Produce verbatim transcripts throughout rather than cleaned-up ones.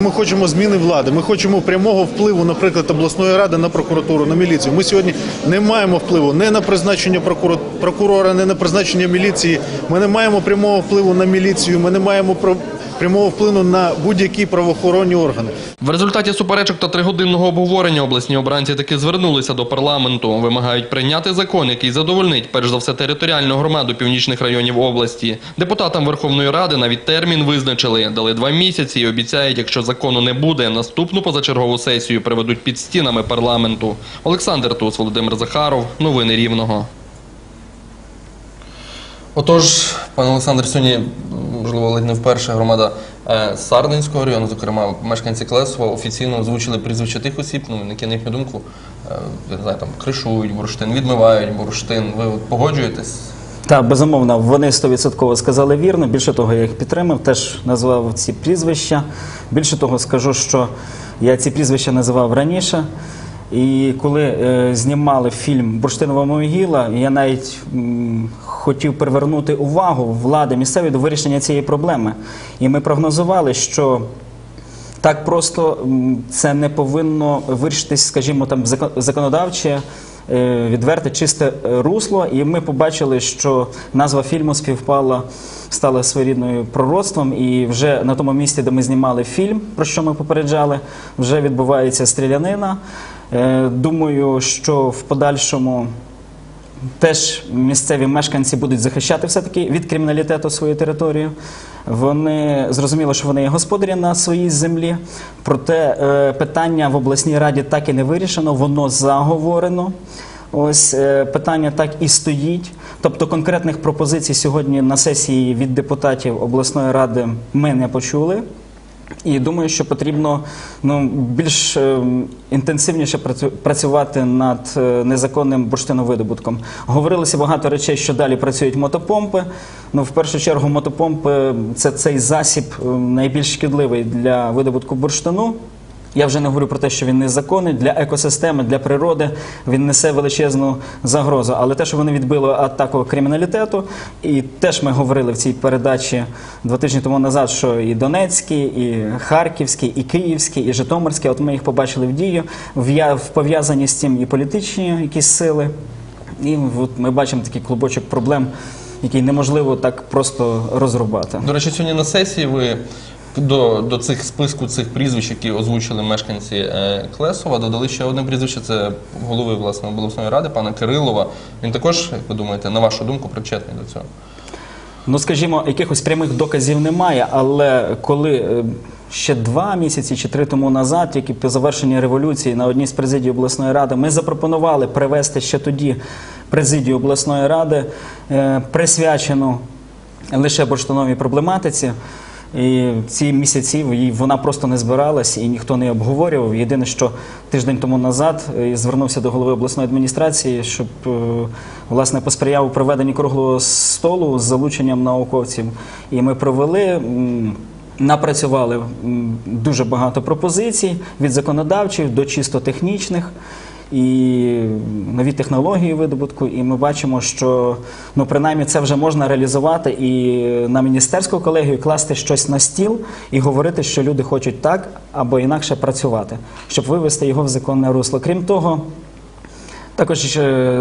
Ми хочемо зміни влади, ми хочемо прямого впливу, наприклад, обласної ради на прокуратуру, на міліцію. Ми сьогодні не маємо впливу не на призначення прокурора, не на призначення міліції. Ми не маємо прямого впливу на міліцію, ми не маємо прямого впливу на будь-які правоохоронні органи. В результаті суперечок та тригодинного обговорення обласні обранці таки звернулися до парламенту. Вимагають прийняти закон, який задовольнить, перш за все, територіальну громаду північних районів області. Депутатам Верховної Ради навіть термін визначили. Дали два місяці і обіцяють, якщо закону не буде, наступну позачергову сесію приведуть під стінами парламенту. Олександр Тус, Володимир Захаров. Новини Рівного. Отож, пане Олександр, сьогодні, можливо, ледь не вперше громада Сарненського району, зокрема мешканці Клесова, офіційно озвучили прізвища тих осіб, ну, які, на їхню думку, я не знаю, там, кришують бурштин, відмивають бурштин. Ви погоджуєтесь? Так, безумовно, вони сто відсотків сказали вірно. Більше того, я їх підтримав, теж назвав ці прізвища. Більше того, скажу, що я ці прізвища називав раніше. І коли е, знімали фільм «Бурштинова могила», я навіть м, хотів привернути увагу влади місцевої до вирішення цієї проблеми. І ми прогнозували, що так просто м, це не повинно вирішитись, скажімо, там законодавче, е, відверте, чисте русло. І ми побачили, що назва фільму співпала, стала своєрідною пророцтвом. І вже на тому місці, де ми знімали фільм, про що ми попереджали, вже відбувається стрілянина. Думаю, що в подальшому теж місцеві мешканці будуть захищати все-таки від криміналітету свою територію. Вони зрозуміло, що вони є господарі на своїй землі, проте питання в обласній раді так і не вирішено, воно заговорено. Ось питання так і стоїть. Тобто конкретних пропозицій сьогодні на сесії від депутатів обласної ради ми не почули. І думаю, що потрібно ну, більш е, інтенсивніше працювати над е, незаконним бурштиновидобутком. Говорилося багато речей, що далі працюють мотопомпи. Ну, в першу чергу мотопомпи – це цей засіб е, найбільш шкідливий для видобутку бурштину. Я вже не говорю про те, що він незаконний, для екосистеми, для природи він несе величезну загрозу. Але те, що вони відбили атаку криміналітету, і теж ми говорили в цій передачі два тижні тому назад, що і Донецький, і Харківський, і Київський, і Житомирський, от ми їх побачили в дію, в пов'язані з цим і політичні якісь сили. І от ми бачимо такий клубочок проблем, який неможливо так просто розрубати. До речі, сьогодні на сесії ви До, до цих списку цих прізвищ, які озвучили мешканці е, Клесова, додали ще одне прізвище, це голови, власне, обласної ради, пана Кирилова. Він також, як ви думаєте, на вашу думку, причетний до цього? Ну, скажімо, якихось прямих доказів немає, але коли ще два місяці чи три тому назад, тільки по завершенні революції на одній з президій обласної ради, ми запропонували привести ще тоді президію обласної ради, е, присвячену лише бурштиновій проблематиці. І ці місяці вона просто не збиралась і ніхто не обговорював. Єдине, що тиждень тому назад звернувся до голови обласної адміністрації, щоб, власне, посприяв у проведенні круглого столу з залученням науковців. І ми провели, напрацювали дуже багато пропозицій від законодавчих до чисто технічних. І нові технології видобутку, і ми бачимо, що, ну, принаймні, це вже можна реалізувати і на міністерську колегію класти щось на стіл і говорити, що люди хочуть так або інакше працювати, щоб вивести його в законне русло. Крім того, також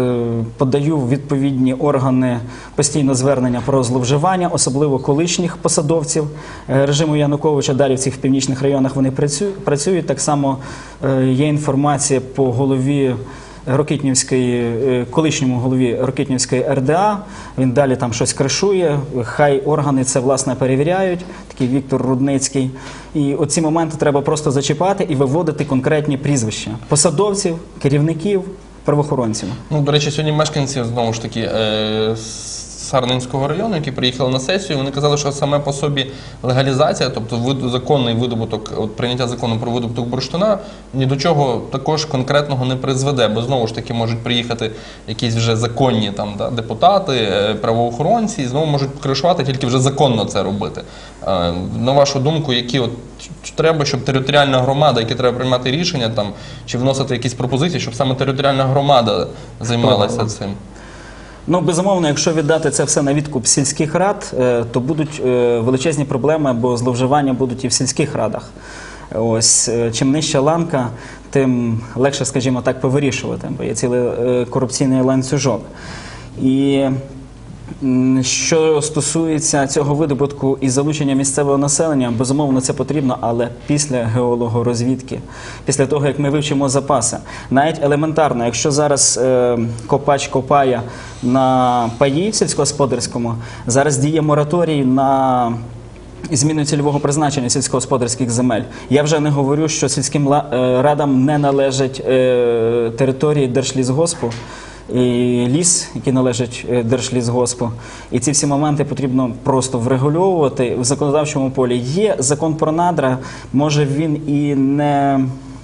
подаю в відповідні органи постійно звернення про зловживання, особливо колишніх посадовців режиму Януковича. Далі в цих північних районах вони працюють. Так само є інформація по голові Рокитнівської, колишньому голові Рокитнівської ер де а. Він далі там щось кришує. Хай органи це, власне, перевіряють. Такий Віктор Рудницький. І оці моменти треба просто зачіпати і виводити конкретні прізвища посадовців, керівників, правоохоронців. Ну, до речі, сьогодні мешканці, знову ж таки, е Сарненського району, які приїхали на сесію, вони казали, що саме по собі легалізація, тобто законний видобуток, от прийняття закону про видобуток бурштина, ні до чого також конкретного не призведе, бо знову ж таки можуть приїхати якісь вже законні там, да, депутати, правоохоронці, і знову можуть кришувати, тільки вже законно це робити. Е на вашу думку, які от треба, щоб територіальна громада, які треба приймати рішення, там, чи вносити якісь пропозиції, щоб саме територіальна громада займалася цим? Ну, безумовно, якщо віддати це все на відкуп сільських рад, то будуть величезні проблеми, бо зловживання будуть і в сільських радах. Ось, е, чим нижча ланка, тим легше, скажімо так, повирішувати, бо є цілий е, корупційний ланцюжок. І м, що стосується цього видобутку і залучення місцевого населення, безумовно, це потрібно, але після геологорозвідки, після того, як ми вивчимо запаси. Навіть елементарно, якщо зараз е, копач копає на паї в сільськогосподарському, зараз діє мораторій на зміну цільового призначення сільськогосподарських земель. Я вже не говорю, що сільським ла- е, радам не належать е, території Держлісгоспу, і ліс, який належить е, Держлісгоспу. І ці всі моменти потрібно просто врегульовувати в законодавчому полі. Є закон про надра, може він і не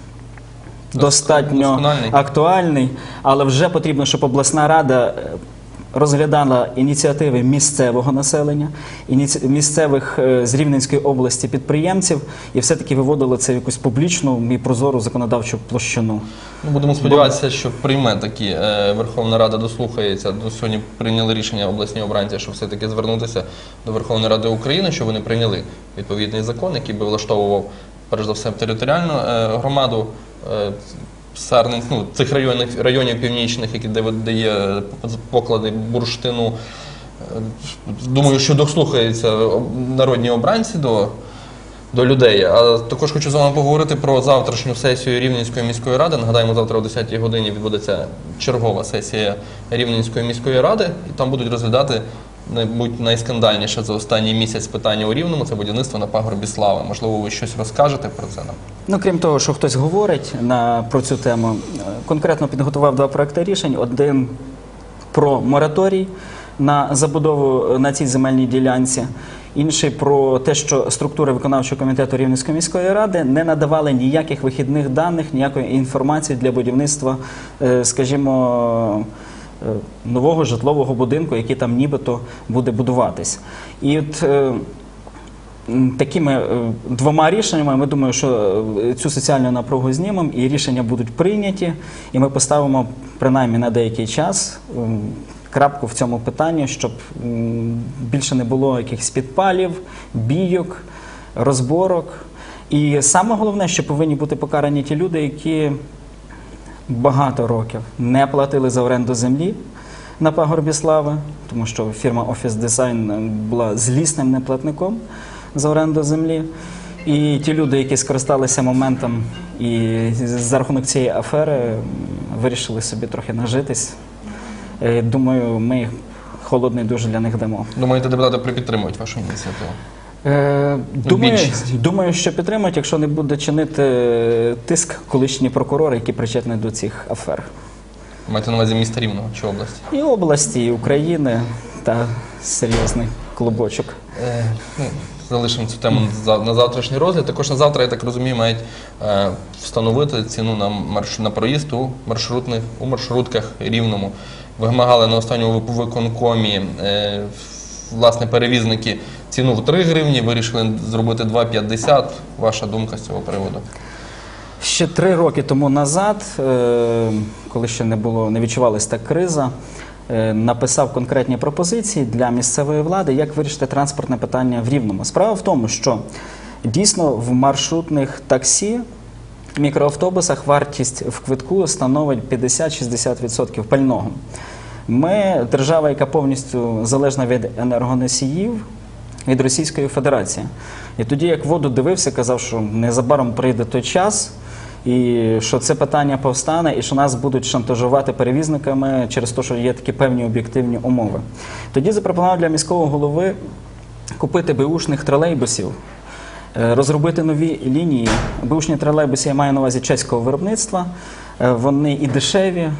достатньо Доскональний. актуальний, але вже потрібно, щоб обласна рада е, розглядала ініціативи місцевого населення, ініці... місцевих е, з Рівненської області підприємців і все-таки виводила це в якусь публічну і прозору законодавчу площину. Ну, будемо сподіватися, що прийме такі, е, Верховна Рада дослухається. До сьогодні прийняли рішення обласні обранці, що все-таки звернутися до Верховної Ради України, щоб вони прийняли відповідний закон, який би влаштовував, перш за все, територіальну е, громаду е, Сарненськ, ну, цих районів, районів північних, які де, де є поклади бурштину. Е, Думаю, що дослухаються народні обранці до до людей. А також хочу з вами поговорити про завтрашню сесію Рівненської міської ради. Нагадаємо, завтра о десятій годині відбудеться чергова сесія Рівненської міської ради, і там будуть розглядати, мабуть, найскандальніше за останній місяць питання у Рівному – це будівництво на пагорбі Слави. Можливо, ви щось розкажете про це нам? Ну, крім того, що хтось говорить на, про цю тему, конкретно підготував два проекти рішень. Один про мораторій на забудову на цій земельній ділянці, інший про те, що структури виконавчого комітету Рівненської міської ради не надавали ніяких вихідних даних, ніякої інформації для будівництва, е, скажімо, е, нового житлового будинку, який там нібито буде будуватись. І от е, такими е, двома рішеннями, ми думаємо, що е, цю соціальну напругу знімемо, і рішення будуть прийняті, і ми поставимо принаймні на деякий час е, крапку в цьому питанні, щоб м, більше не було якихось підпалів, бійок, розборок. І саме головне, що повинні бути покарані ті люди, які багато років не платили за оренду землі на пагорбі Слави, тому що фірма Office Design була злісним неплатником за оренду землі. І ті люди, які скористалися моментом і за рахунок цієї афери вирішили собі трохи нажитись. Е, Думаю, ми холодний душ для них дамо. Думаєте, депутати підтримують вашу ініціативу? Е, думаю, більшість. думаю, що підтримують, якщо не буде чинити тиск колишні прокурори, які причетні до цих афер. Маєте на увазі міста Рівного чи області? І області, і України, та серйозний клубочок. Е, ну, залишимо цю тему за- на завтрашній розгляд. Також на завтра, я так розумію, мають е, встановити ціну на, марш... на проїзд у, маршрутних... у маршрутках Рівному. Вимагали на останньому виконкомі е, власне перевізники ціну в три гривні, вирішили зробити два п'ятдесят. Ваша думка з цього приводу? Ще три роки тому назад, е, коли ще не було, не відчувалася та криза, е, написав конкретні пропозиції для місцевої влади, як вирішити транспортне питання в Рівному. Справа в тому, що дійсно в маршрутних таксі, мікроавтобусах вартість в квитку становить п'ятдесят-шістдесят відсотків пального. Ми держава, яка повністю залежна від енергоносіїв, від Російської Федерації. І тоді, як воду дивився, казав, що незабаром прийде той час, і що це питання повстане, і що нас будуть шантажувати перевізниками через те, що є такі певні об'єктивні умови. Тоді запропонував для міського голови купити беушних тролейбусів, е, розробити нові лінії. Беушні тролейбуси я маю на увазі чеського виробництва. Е, Вони і дешеві,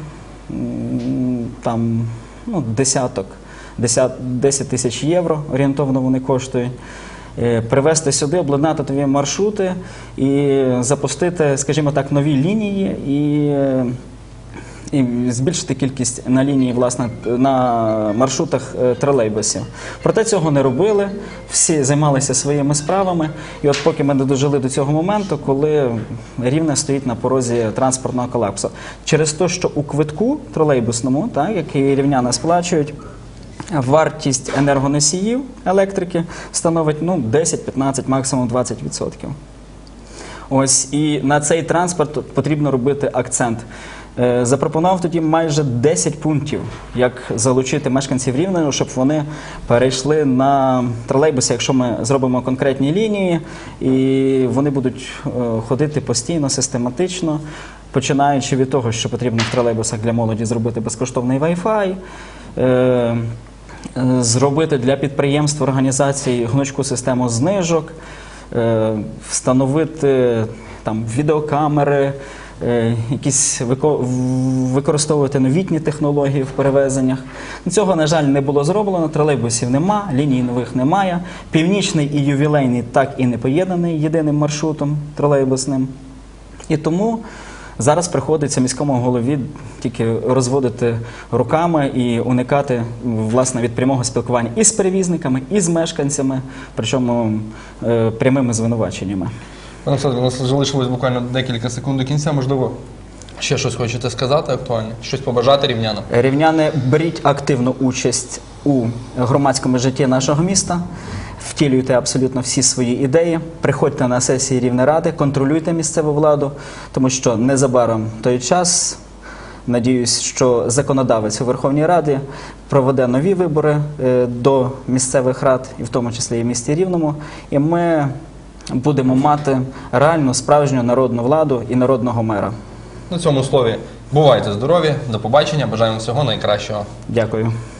м, там ну, десяток, десять тисяч євро орієнтовно вони коштують. Е, Привезти сюди, обладнати нові маршрути і запустити, скажімо так, нові лінії і, е, і збільшити кількість на лінії, власне, на маршрутах е, тролейбусів. Проте цього не робили, всі займалися своїми справами. І от поки ми не дожили до цього моменту, коли Рівне стоїть на порозі транспортного колапсу. Через те, що у квитку тролейбусному, так, який рівняни сплачують, вартість енергоносіїв електрики становить ну, десять-п'ятнадцять, максимум двадцять відсотків. Ось і на цей транспорт потрібно робити акцент. Е, Запропонував тоді майже десять пунктів, як залучити мешканців Рівного, щоб вони перейшли на тролейбуси, якщо ми зробимо конкретні лінії, і вони будуть е, ходити постійно, систематично, починаючи від того, що потрібно в тролейбусах для молоді зробити безкоштовний Wi-Fi, е, зробити для підприємств, організацій гнучку систему знижок, е, встановити там відеокамери, е, якісь вико- в- використовувати новітні технології в перевезеннях. Цього, на жаль, не було зроблено, тролейбусів нема, ліній нових немає. Північний і ювілейний так і не поєднаний єдиним маршрутом тролейбусним. І тому зараз приходиться міському голові тільки розводити руками і уникати, власне, від прямого спілкування і з перевізниками, і з мешканцями, причому е, прямими звинуваченнями. Пане Олександре, у нас залишилось буквально декілька секунд до кінця. Можливо, ще щось хочете сказати актуальне? Щось побажати рівнянам? Рівняни, беріть активну участь у громадському житті нашого міста, втілюйте абсолютно всі свої ідеї, приходьте на сесії Рівнеради, контролюйте місцеву владу, тому що незабаром той час, надіюсь, що законодавець у Верховній Раді проведе нові вибори е, до місцевих рад, і в тому числі і в місті Рівному, і ми будемо мати реальну, справжню народну владу і народного мера. На цьому слові бувайте здорові, до побачення, бажаємо всього найкращого. Дякую.